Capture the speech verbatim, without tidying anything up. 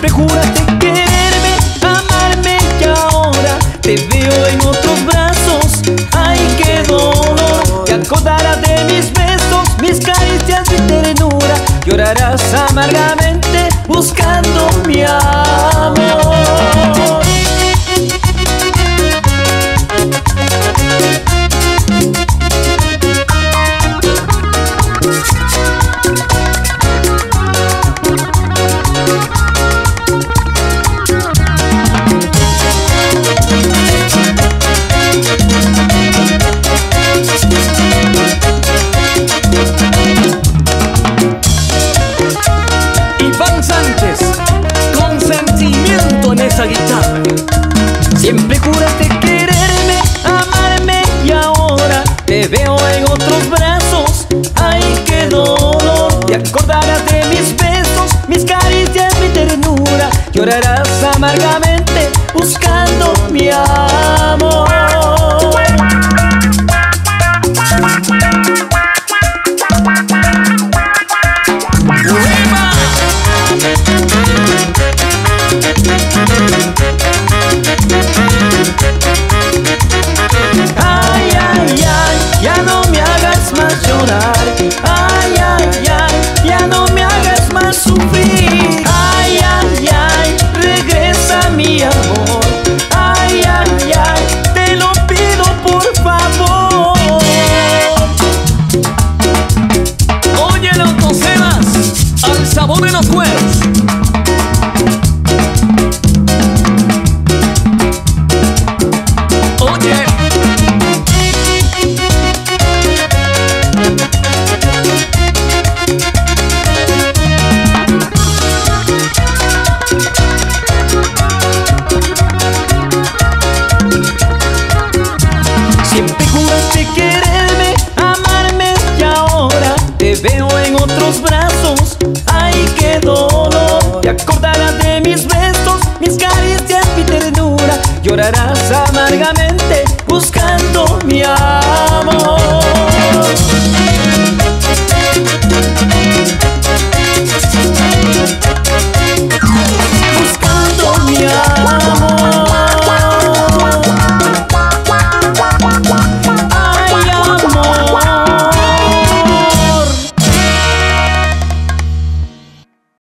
Siempre juraste quererme, amarme y ahora te veo en otros brazos. Ay, qué dolor. Te acordarás de mis besos, mis caricias, mi ternura. Llorarás amargamente buscando mi amor. Esa guitarra. Siempre juraste quererme, amarme y ahora te veo en otros brazos. Ay, qué dolor. Te acordarás de mis besos, mis caricias, mi ternura. Llorarás amargamente buscando mi amor. Ay, ay, ay, ya no me hagas más llorar. Ay, ay, ay, ya no me hagas más sufrir. Ay, ay, ay, regresa mi amor. Ay, ay, ay, te lo pido por favor. Oye, no toseras al sabor de los cueros. Siempre juraste quererme, amarme y ahora te veo en otros brazos. Ay, qué dolor. Te acordarás de mis besos, mis caricias, mi ternura. Llorarás amargamente buscando mi amor. Buscando mi amor.